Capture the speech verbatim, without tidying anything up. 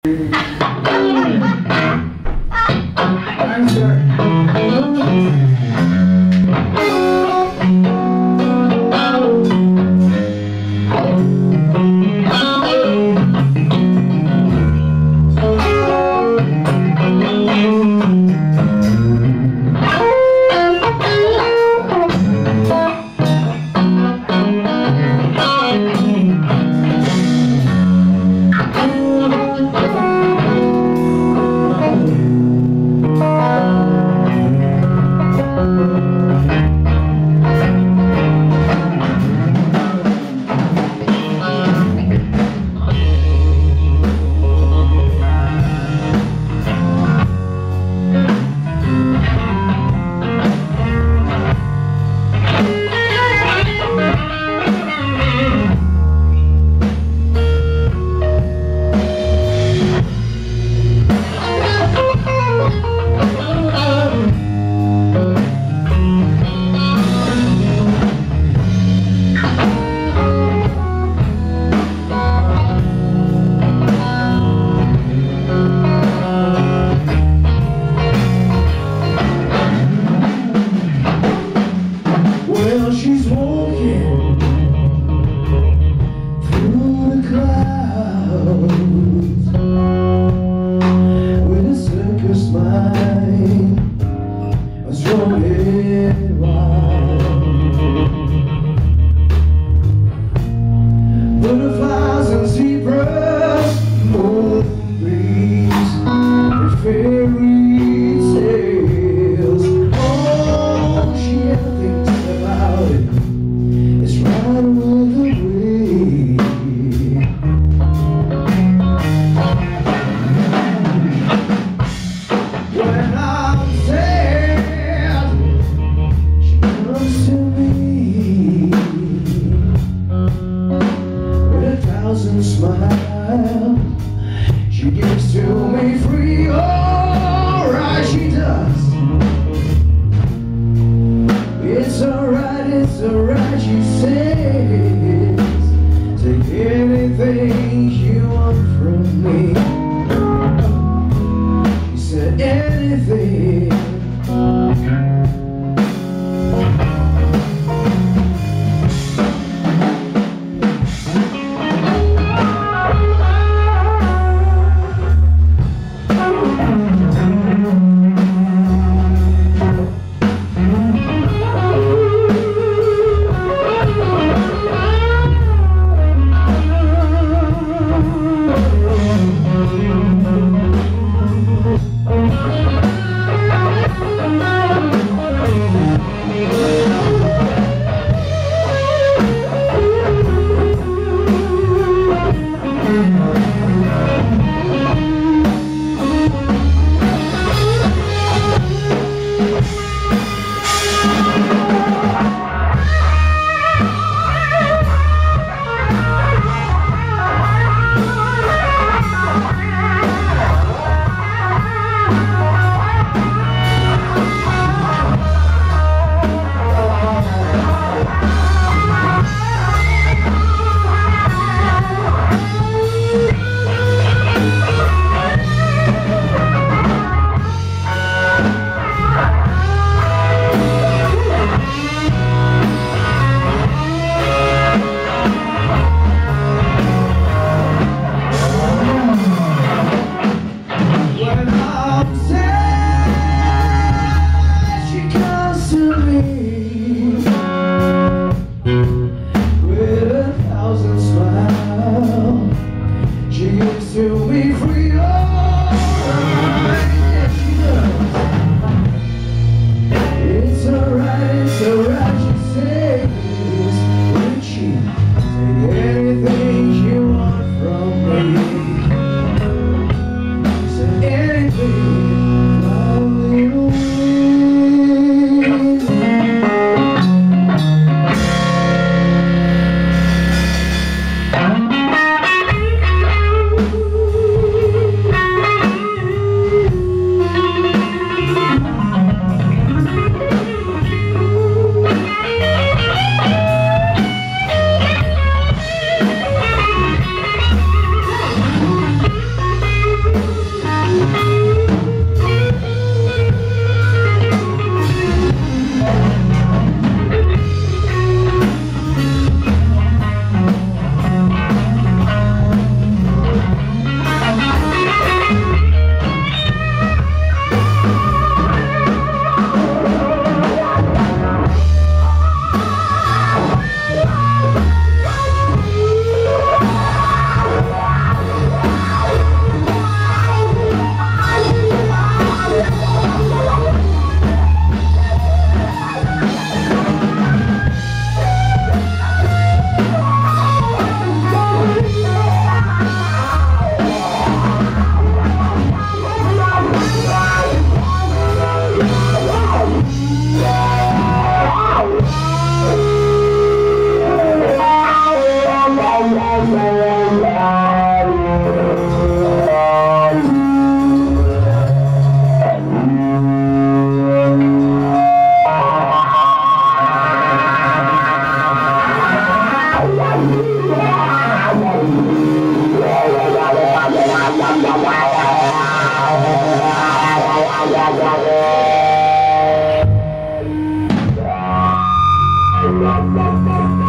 Butterflies and zebras, golden breeze, and fairy tales. Oh, she ever thinks about it, it's right with the wind. When I'm sad, she comes to me thousand smiles. She gives to me free. Alright, she does. It's alright, it's alright, she says. Take anything you want from me. She said anything. To be free, alright, yes she does. It's alright, it's alright, she says. Would she take anything you want from me? She said anything, my little wind. Bye.